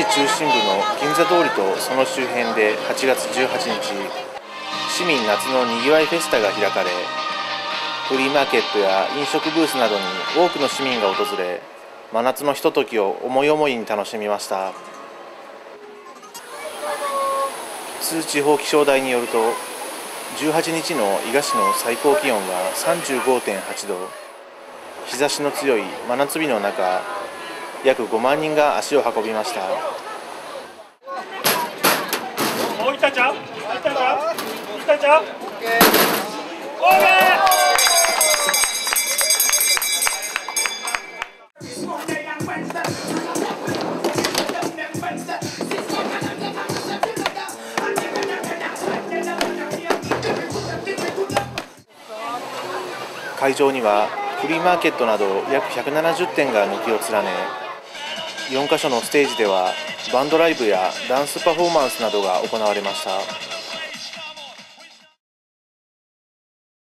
中心部の銀座通りとその周辺で8月18日、市民夏のにぎわいフェスタが開かれ、フリーマーケットや飲食ブースなどに多くの市民が訪れ、真夏のひとときを思い思いに楽しみました。津地方気象台によると、18日の伊賀市の最高気温は 35.8 度、日差しの強い真夏日の中、約5万人が足を運びました。会場にはフリーマーケットなど約170店が軒を連ね、4カ所のステージではバンドライブやダンスパフォーマンスなどが行われました。